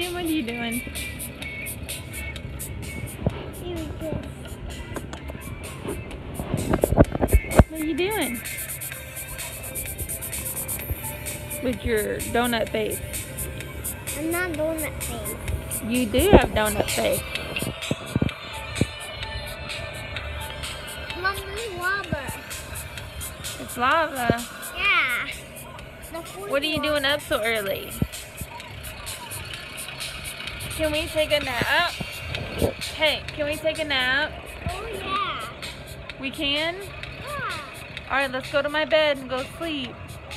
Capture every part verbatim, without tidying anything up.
doing? What are you doing? What are you doing? With your donut face. I'm not donut face. You do have donut face. Mom, this is lava. It's lava. Yeah. What are you doing up so early? Can we take a nap? Hey, can we take a nap? Oh, yeah. We can? Yeah. Alright, let's go to my bed and go sleep.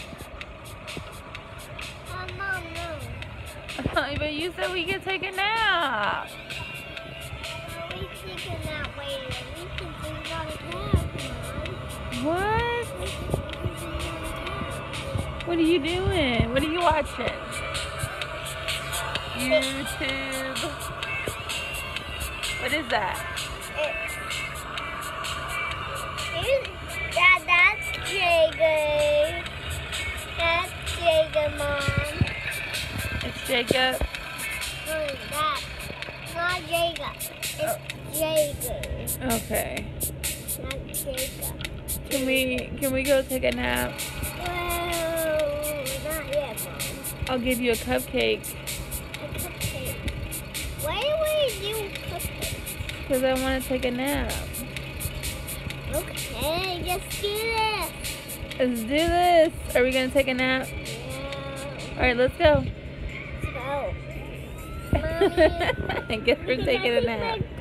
Oh, Mom, no. But you said we could take a nap. No, we take a nap later. We can think about a nap, Mom. What? We can think about a nap. What are you doing? What are you watching? YouTube. What is that? It's, that, that's Jacob. That's Jacob, Mom. It's Jacob. No, that. Not Jacob. It's Jacob. Okay. Not Jacob. Can we can we go take a nap? Well, not yet, Mom. I'll give you a cupcake. A cupcake. Why do we do cupcakes? Because I want to take a nap. Okay, let's do this. Let's do this. Are we going to take a nap? Yeah. Alright, let's go. Let's go. I guess we're taking a nap.